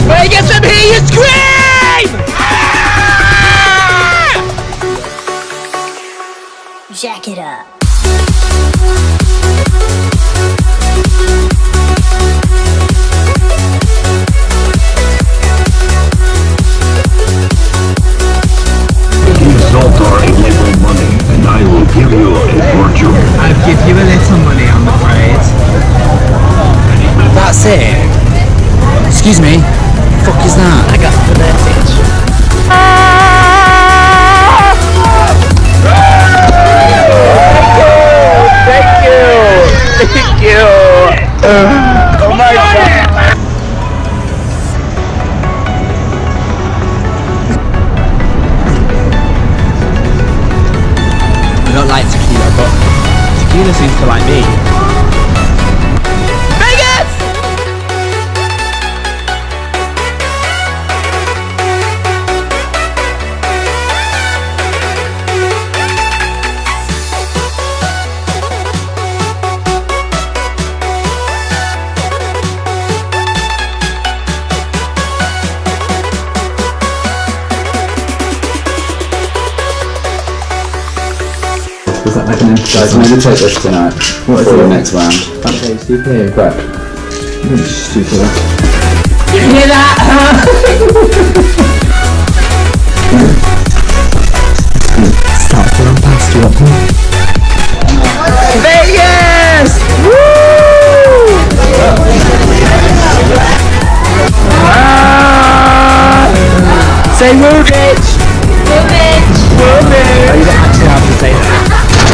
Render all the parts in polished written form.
Vegas, I'm here, you scream! Jack it up. Or a little money, and I will give you a fortune. I'll give you a little money, I'm afraid. That's it? Excuse me? The fuck is that? I got the message. Thank you! Oh my god! I don't like tequila, but tequila seems to like me. Vegas! Does that make an emphasise? Maybe take this tonight. What is the next round? Okay, stupid. Right. Stupid. You hear that? Start to run past you up here. Vegas! Woo! Say woo, bitch! Woo, bitch! Woo, bitch! Oh, you don't actually have to say that.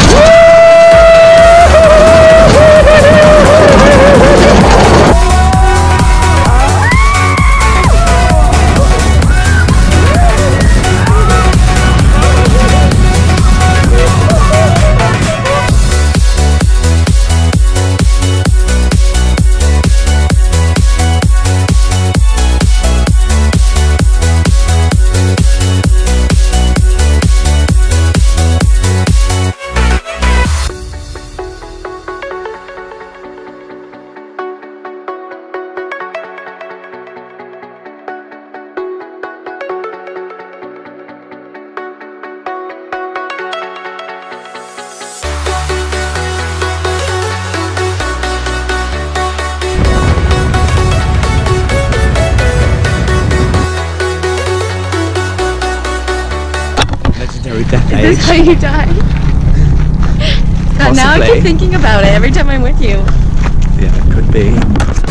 Is this how you die? God, now I keep thinking about it every time I'm with you. Yeah, it could be.